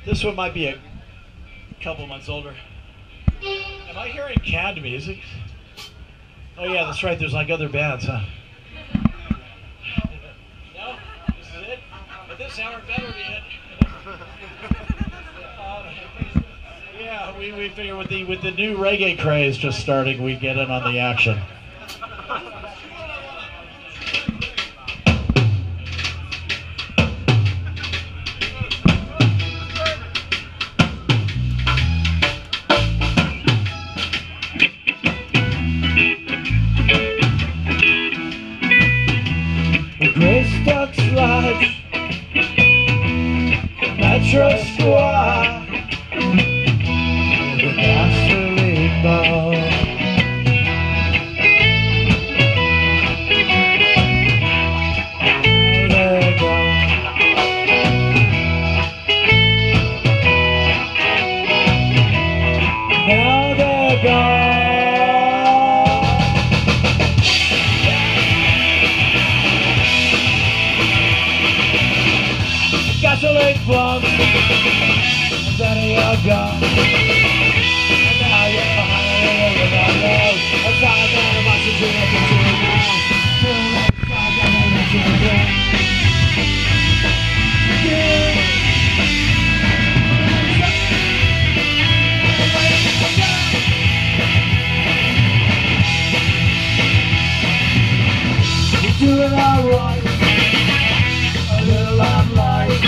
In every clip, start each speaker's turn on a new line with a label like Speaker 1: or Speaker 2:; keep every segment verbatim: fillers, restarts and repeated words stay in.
Speaker 1: This one might be a couple months older. Am I hearing canned music? Oh yeah, that's right. There's like other bands, huh? No, this is it. But this hour better be it. um, yeah, we we figure with the with the new reggae craze just starting, we get in on the action. Greystock Lodge, Metro Squad, the gasoline ball. Now they're gone. Now they're gone. Gasoline pump, and then you're gone. And now you're behind a river without love. That's how I got about to do it to you now. Feel like it's all gonna let you down. Yeah. You're doing alright, a little I'm like.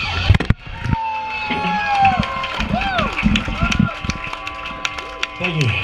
Speaker 1: Thank you.